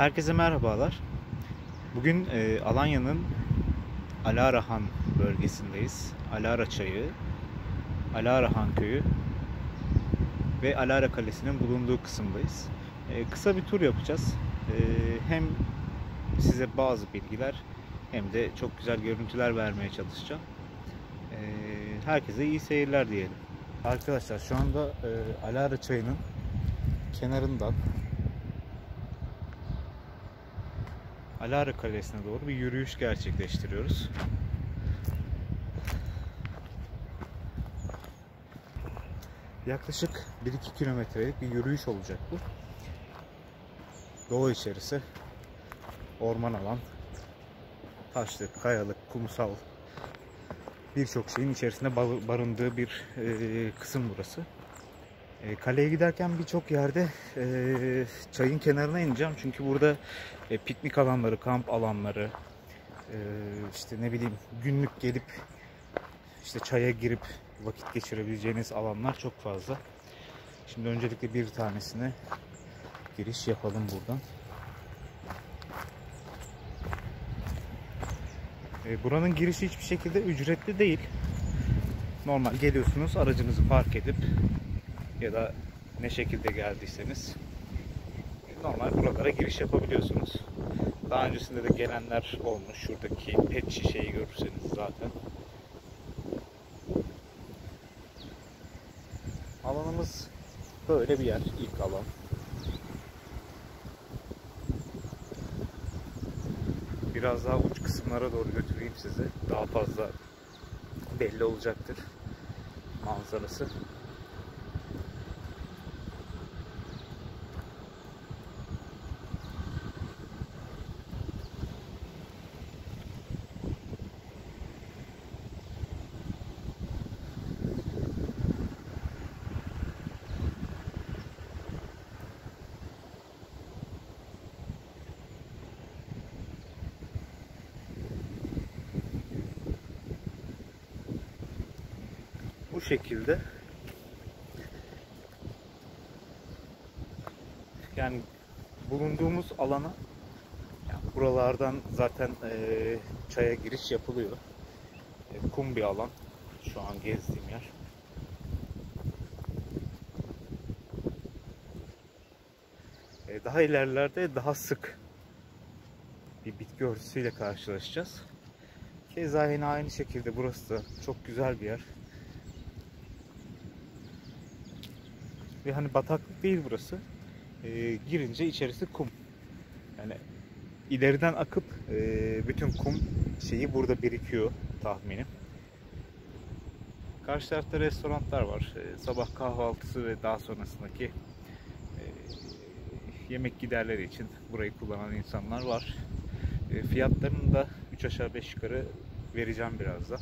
Herkese merhabalar. Bugün Alanya'nın Alarahan bölgesindeyiz. Alara Çayı, Alarahan Köyü ve Alara Kalesi'nin bulunduğu kısımdayız. Kısa bir tur yapacağız. Hem size bazı bilgiler hem de çok güzel görüntüler vermeye çalışacağım. Herkese iyi seyirler diyelim. Arkadaşlar şu anda Alara Çayı'nın kenarından Alara Kalesi'ne doğru bir yürüyüş gerçekleştiriyoruz. Yaklaşık 1-2 kilometrelik bir yürüyüş olacak bu. Doğa içerisi, orman alan, taşlık, kayalık, kumsal, birçok şeyin içerisinde barındığı bir kısım burası. Kaleye giderken birçok yerde çayın kenarına ineceğim. Çünkü burada piknik alanları, kamp alanları, işte ne bileyim günlük gelip işte çaya girip vakit geçirebileceğiniz alanlar çok fazla. Şimdi öncelikle bir tanesine giriş yapalım buradan. Buranın girişi hiçbir şekilde ücretli değil. Normal geliyorsunuz, aracınızı park edip ya da ne şekilde geldiyseniz normal buralara giriş yapabiliyorsunuz. Daha öncesinde de gelenler olmuş. Şuradaki pet şişeyi görürseniz zaten. Alanımız böyle bir yer, ilk alan. Biraz daha uç kısımlara doğru götüreyim sizi. Daha fazla belli olacaktır manzarası. Bu şekilde yani bulunduğumuz alana, yani buralardan zaten çaya giriş yapılıyor. Kum bir alan şu an gezdiğim yer. Daha ilerlerde daha sık bir bitki örtüsüyle karşılaşacağız. Keza yine aynı şekilde burası da çok güzel bir yer. Ve hani bataklık değil burası. Girince içerisi kum. Yani ileriden akıp bütün kum şeyi burada birikiyor tahminim. Karşı tarafta restoranlar var. Sabah kahvaltısı ve daha sonrasındaki yemek giderleri için burayı kullanan insanlar var. Fiyatlarını da 3 aşağı 5 yukarı vereceğim birazdan.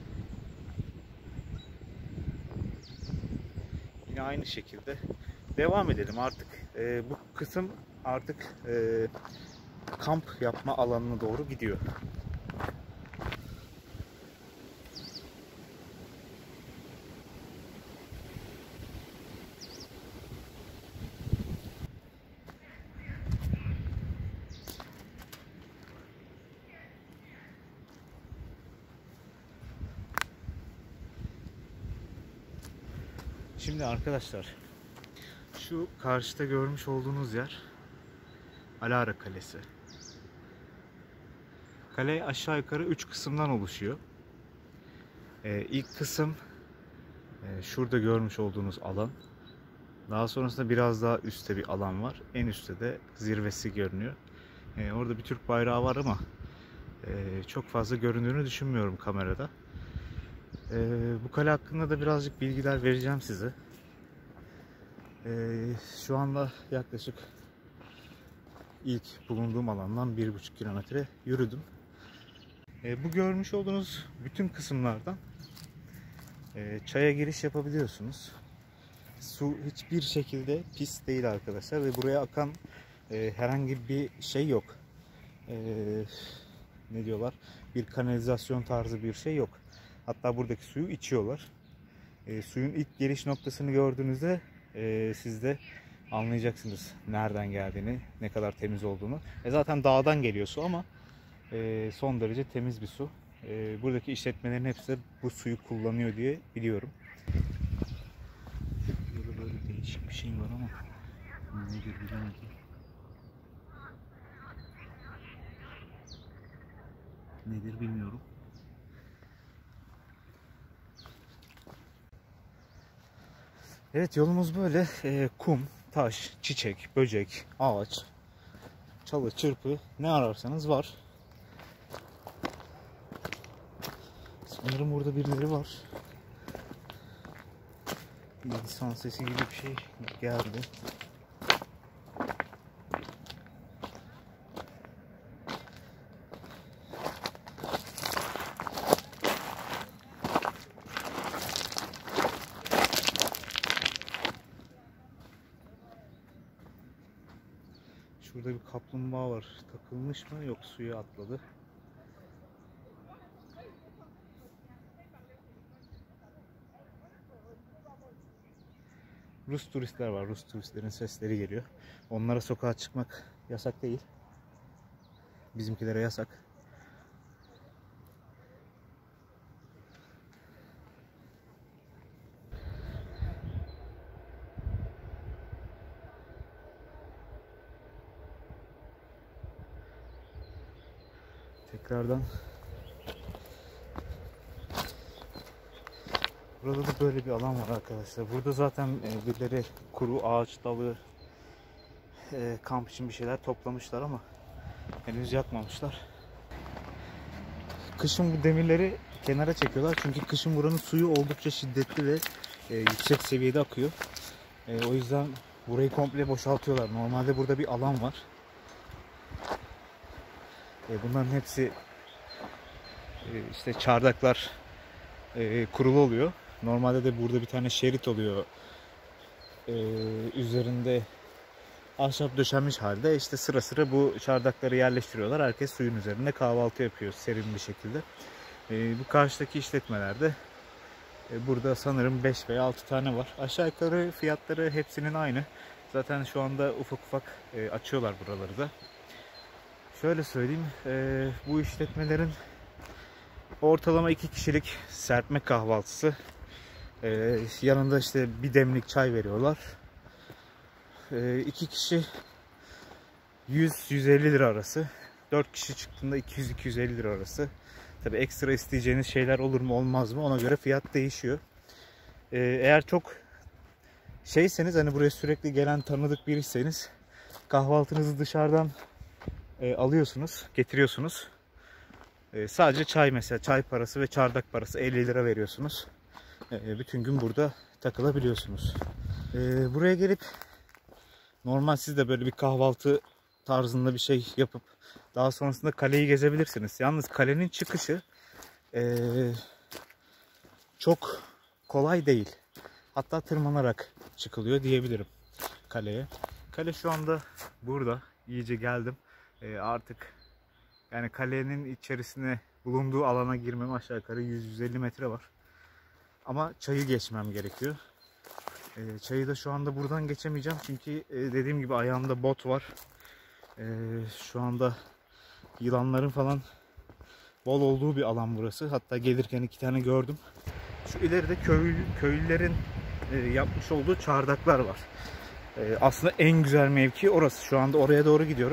Yine aynı şekilde devam edelim artık. Bu kısım artık kamp yapma alanına doğru gidiyor. Şimdi arkadaşlar, şu karşıda görmüş olduğunuz yer Alara Kalesi. Kale aşağı yukarı 3 kısımdan oluşuyor. İlk kısım şurada görmüş olduğunuz alan. Daha sonrasında biraz daha üstte bir alan var. En üstte de zirvesi görünüyor. Orada bir Türk bayrağı var ama çok fazla göründüğünü düşünmüyorum kamerada. Bu kale hakkında da birazcık bilgiler vereceğim size. Şu anda yaklaşık ilk bulunduğum alandan 1,5 kilometre yürüdüm. Bu görmüş olduğunuz bütün kısımlardan çaya giriş yapabiliyorsunuz. Su hiçbir şekilde pis değil arkadaşlar ve buraya akan herhangi bir şey yok. Ne diyorlar? Bir kanalizasyon tarzı bir şey yok. Hatta buradaki suyu içiyorlar. Suyun ilk geliş noktasını gördüğünüzde sizde anlayacaksınız nereden geldiğini, ne kadar temiz olduğunu. Zaten dağdan geliyor su ama son derece temiz bir su. Buradaki işletmelerin hepsi de bu suyu kullanıyor diye biliyorum. Burada böyle değişik bir şey var ama nedir bilemedim. Nedir bilmiyorum. Evet, yolumuz böyle. Kum, taş, çiçek, böcek, ağaç, çalı, çırpı, ne ararsanız var. Sanırım burada birileri var. Bir insan sesi gibi bir şey geldi. Şurada bir kaplumbağa var. Takılmış mı? Yok, suya atladı. Rus turistler var. Rus turistlerin sesleri geliyor. Onlara sokağa çıkmak yasak değil. Bizimkilere yasak. Tekrardan burada da böyle bir alan var arkadaşlar. Burada zaten birileri kuru ağaç dalı, kamp için bir şeyler toplamışlar ama henüz yakmamışlar. Kışın bu demirleri kenara çekiyorlar çünkü kışın buranın suyu oldukça şiddetli ve yüksek seviyede akıyor. O yüzden burayı komple boşaltıyorlar. Normalde burada bir alan var. Bunların hepsi işte çardaklar kurulu oluyor. Normalde de burada bir tane şerit oluyor. Üzerinde ahşap döşenmiş halde işte sıra sıra bu çardakları yerleştiriyorlar. Herkes suyun üzerinde kahvaltı yapıyor serin bir şekilde. Bu karşıdaki işletmelerde burada sanırım 5 veya 6 tane var. Aşağı yukarı fiyatları hepsinin aynı. Zaten şu anda ufak ufak açıyorlar buraları da. Şöyle söyleyeyim, bu işletmelerin ortalama 2 kişilik serpme kahvaltısı, yanında işte bir demlik çay veriyorlar. 2 kişi 100-150 lira arası, 4 kişi çıktığında 200-250 lira arası. Tabi ekstra isteyeceğiniz şeyler olur mu olmaz mı, ona göre fiyat değişiyor. Eğer çok şeyseniz, hani buraya sürekli gelen tanıdık biriyseniz, kahvaltınızı dışarıdan alıyorsunuz, getiriyorsunuz. Sadece çay, mesela çay parası ve çardak parası 50 lira veriyorsunuz. Bütün gün burada takılabiliyorsunuz. Buraya gelip normal siz de böyle bir kahvaltı tarzında bir şey yapıp daha sonrasında kaleyi gezebilirsiniz. Yalnız kalenin çıkışı çok kolay değil. Hatta tırmanarak çıkılıyor diyebilirim kaleye. Kale şu anda burada. İyice geldim. Artık yani kalenin içerisine, bulunduğu alana girmem aşağı yukarı 100-150 metre var. Ama çayı geçmem gerekiyor. Çayı da şu anda buradan geçemeyeceğim çünkü dediğim gibi ayağımda bot var. Şu anda yılanların falan bol olduğu bir alan burası. Hatta gelirken 2 tane gördüm. Şu ileride köylülerin yapmış olduğu çardaklar var. Aslında en güzel mevki orası. Şu anda oraya doğru gidiyorum.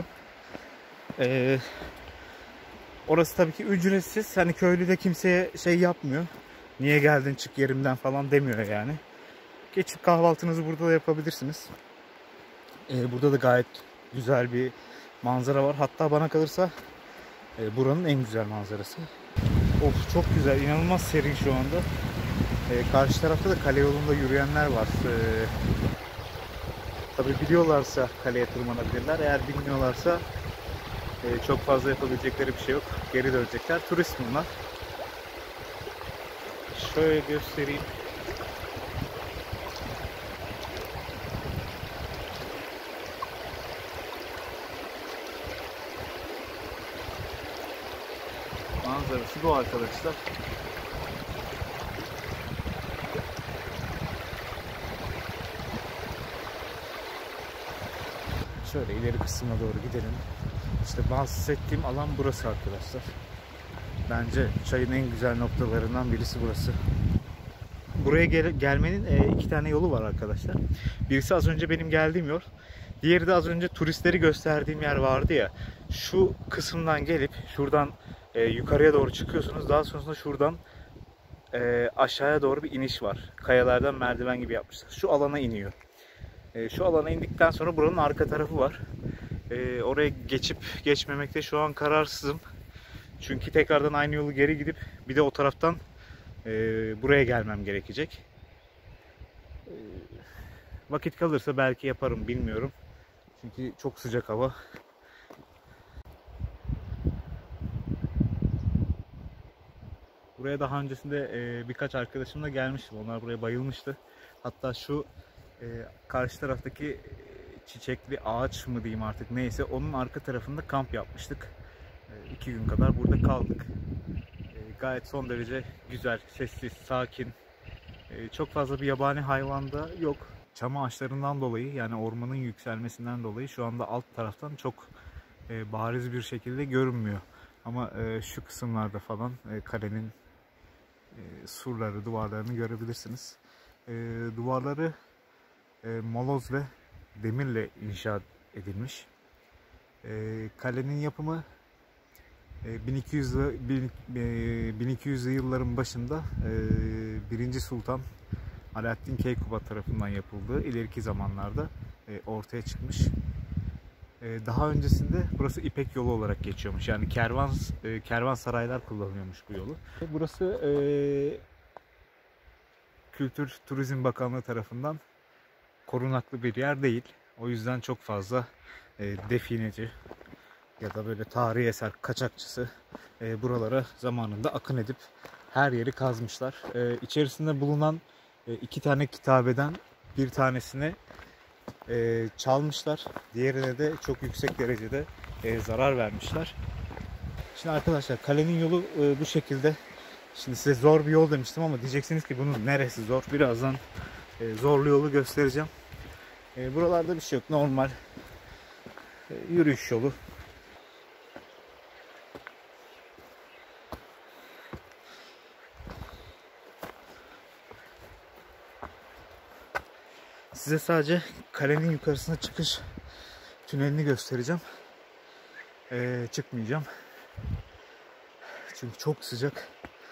Orası tabii ki ücretsiz. Hani köylü de kimseye şey yapmıyor. Niye geldin, çık yerimden falan demiyor yani. Geçip kahvaltınızı burada da yapabilirsiniz. Burada da gayet güzel bir manzara var. Hatta bana kalırsa buranın en güzel manzarası. Of, çok güzel. İnanılmaz serin şu anda. Karşı tarafta da kale yolunda yürüyenler var. Tabii biliyorlarsa kaleye tırmanabilirler. Eğer bilmiyorlarsa çok fazla yapabilecekleri bir şey yok. Geri dönecekler. Turist bunlar. Şöyle göstereyim. Manzarası bu arkadaşlar. Şöyle ileri kısmına doğru gidelim. İşte bahsettiğim alan burası arkadaşlar. Bence çayın en güzel noktalarından birisi burası. Buraya gelmenin iki tane yolu var arkadaşlar. Birisi az önce benim geldiğim yol. Diğeri de az önce turistleri gösterdiğim yer vardı ya. Şu kısımdan gelip şuradan yukarıya doğru çıkıyorsunuz. Daha sonrasında şuradan aşağıya doğru bir iniş var. Kayalardan merdiven gibi yapmışlar. Şu alana iniyor. Şu alana indikten sonra buranın arka tarafı var. Oraya geçip geçmemekte şu an kararsızım. Çünkü tekrardan aynı yolu geri gidip bir de o taraftan buraya gelmem gerekecek. Vakit kalırsa belki yaparım, bilmiyorum. Çünkü çok sıcak hava. Buraya daha öncesinde birkaç arkadaşımla gelmiştim. Onlar buraya bayılmıştı. Hatta şu karşı taraftaki çiçekli ağaç mı diyeyim artık, neyse, onun arka tarafında kamp yapmıştık. 2 gün kadar burada kaldık. Gayet son derece güzel, sessiz, sakin. Çok fazla bir yabani hayvan da yok. Çam ağaçlarından dolayı, yani ormanın yükselmesinden dolayı şu anda alt taraftan çok bariz bir şekilde görünmüyor. Ama şu kısımlarda falan kalenin surları, duvarlarını görebilirsiniz. Duvarları moloz ve demirle inşa edilmiş. Kalenin yapımı 1200'lü yılların başında 1. Sultan Alaaddin Keykubat tarafından yapıldığı ileriki zamanlarda ortaya çıkmış. Daha öncesinde burası İpek yolu olarak geçiyormuş. Yani kervansaraylar kullanıyormuş bu yolu. Burası Kültür Turizm Bakanlığı tarafından korunaklı bir yer değil. O yüzden çok fazla defineci ya da böyle tarihi eser kaçakçısı buralara zamanında akın edip her yeri kazmışlar. İçerisinde bulunan 2 tane kitabeden bir tanesini çalmışlar. Diğerine de çok yüksek derecede zarar vermişler. Şimdi arkadaşlar, kalenin yolu bu şekilde. Şimdi size zor bir yol demiştim ama diyeceksiniz ki bunun neresi zor? Birazdan zorlu yolu göstereceğim. Buralarda bir şey yok. Normal yürüyüş yolu. Size sadece kalenin yukarısına çıkış tünelini göstereceğim. Çıkmayacağım. Çünkü çok sıcak.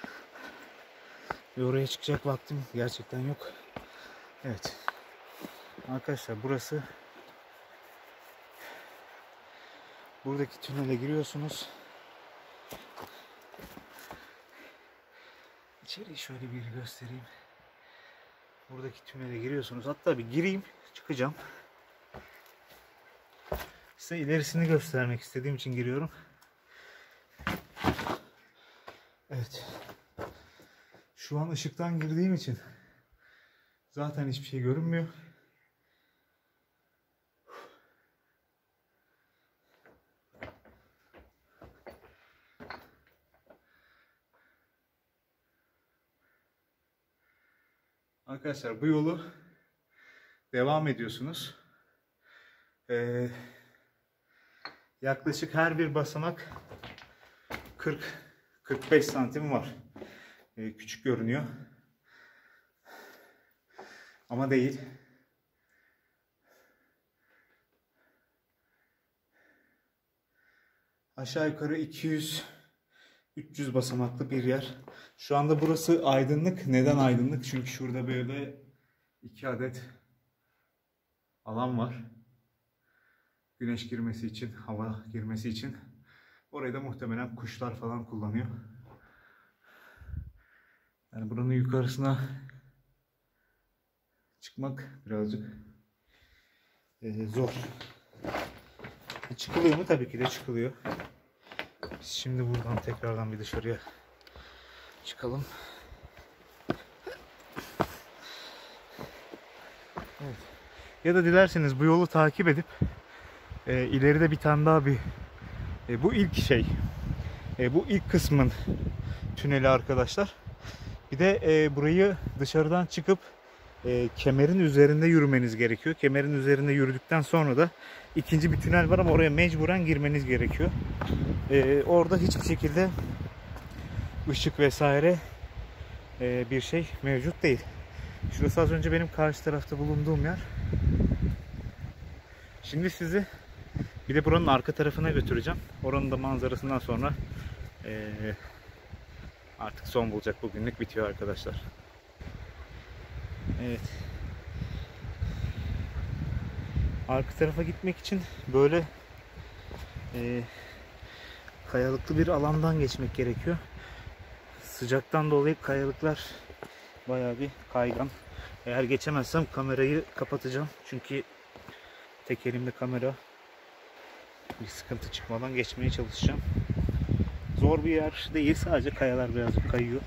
Ve oraya çıkacak vaktim gerçekten yok. Evet. Arkadaşlar, burası. Buradaki tünele giriyorsunuz. İçeriği şöyle bir göstereyim. Buradaki tünele giriyorsunuz. Hatta bir gireyim, çıkacağım. Size ilerisini göstermek istediğim için giriyorum. Evet. Şu an ışıktan girdiğim için zaten hiçbir şey görünmüyor. Arkadaşlar, bu yolu devam ediyorsunuz. Yaklaşık her bir basamak 40-45 santim var. Küçük görünüyor. Ama değil. Aşağı yukarı 200-300 basamaklı bir yer. Şu anda burası aydınlık. Neden aydınlık? Çünkü şurada böyle 2 adet alan var. Güneş girmesi için, hava girmesi için. Orayı da muhtemelen kuşlar falan kullanıyor. Yani buranın yukarısına çıkmak birazcık zor. Çıkılıyor mu? Tabii ki de çıkılıyor. Biz şimdi buradan tekrardan bir dışarıya çıkalım. Evet. Ya da dilerseniz bu yolu takip edip ileride bir tane daha bu ilk şey, bu ilk kısmın tüneli arkadaşlar. Bir de burayı dışarıdan çıkıp kemerin üzerinde yürümeniz gerekiyor. Kemerin üzerinde yürüdükten sonra da ikinci bir tünel var ama oraya mecburen girmeniz gerekiyor. Orada hiçbir şekilde ışık vesaire bir şey mevcut değil. Şurası az önce benim karşı tarafta bulunduğum yer. Şimdi sizi bir de buranın arka tarafına götüreceğim. Oranın da manzarasından sonra artık son bulacak, bugünlük bitiyor arkadaşlar. Evet. Arka tarafa gitmek için böyle kayalıklı bir alandan geçmek gerekiyor. Sıcaktan dolayı kayalıklar bayağı bir kaygan. Eğer geçemezsem kamerayı kapatacağım. Çünkü tek elimde kamera. Bir sıkıntı çıkmadan geçmeye çalışacağım. Zor bir yer değil. Sadece kayalar birazcık kayıyor.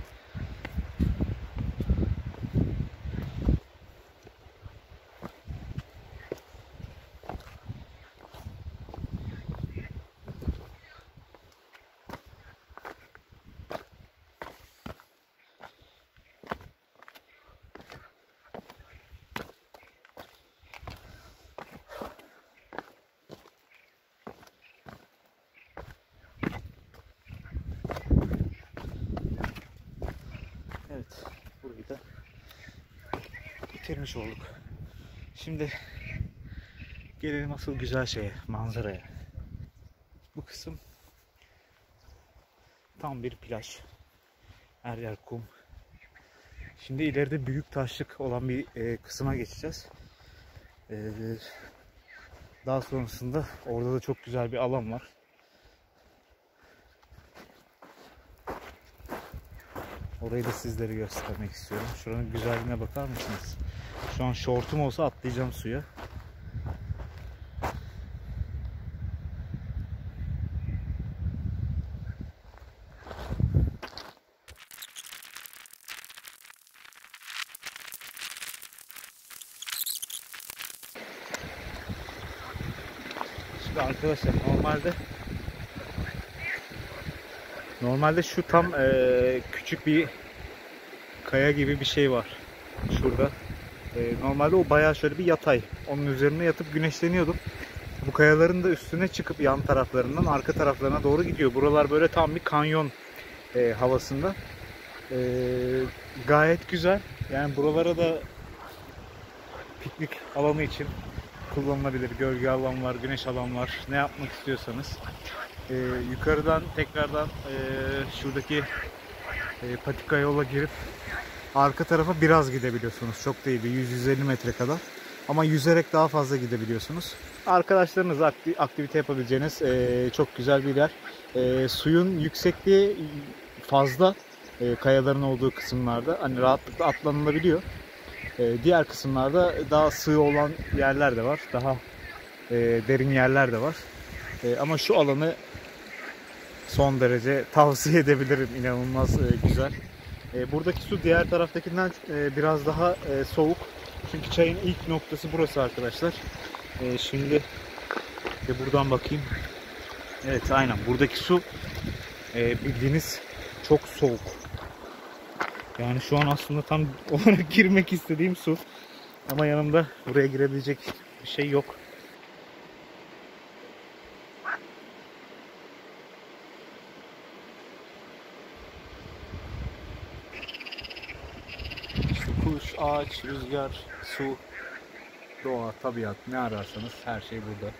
Evet, burayı da bitirmiş olduk. Şimdi gelelim asıl güzel şeye, manzaraya. Bu kısım tam bir plaj. Her yer kum. Şimdi ileride büyük taşlık olan bir kısma geçeceğiz. Daha sonrasında orada da çok güzel bir alan var. Orayı da sizlere göstermek istiyorum. Şuranın güzelliğine bakar mısınız? Şu an şortum olsa atlayacağım suya. Şimdi arkadaşlar normalde şu tam küçük bir kaya gibi bir şey var şurada. Normalde o bayağı şöyle bir yatay. Onun üzerine yatıp güneşleniyordum. Bu kayaların da üstüne çıkıp yan taraflarından arka taraflarına doğru gidiyor. Buralar böyle tam bir kanyon havasında. Gayet güzel. Yani buralara da piknik alanı için kullanılabilir. Gölge alan var, güneş alan var. Ne yapmak istiyorsanız. Yukarıdan tekrardan şuradaki patika yola girip arka tarafa biraz gidebiliyorsunuz. Çok değil, 100-150 metre kadar. Ama yüzerek daha fazla gidebiliyorsunuz. Arkadaşlarınızla aktivite yapabileceğiniz çok güzel bir yer. Suyun yüksekliği fazla kayaların olduğu kısımlarda. Hani rahatlıkla atlanılabiliyor. Diğer kısımlarda daha sığ olan yerler de var. Daha derin yerler de var. Ama şu alanı son derece tavsiye edebilirim. İnanılmaz güzel. Buradaki su diğer taraftakinden biraz daha soğuk. Çünkü çayın ilk noktası burası arkadaşlar. Şimdi buradan bakayım. Evet, aynen. Buradaki su bildiğiniz çok soğuk. Yani şu an aslında tam olarak girmek istediğim su. Ama yanımda buraya girebilecek bir şey yok. İşte kuş, ağaç, rüzgar, su, doğa, tabiat, ne ararsanız her şey burada.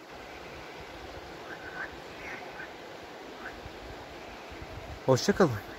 Hoşça kalın.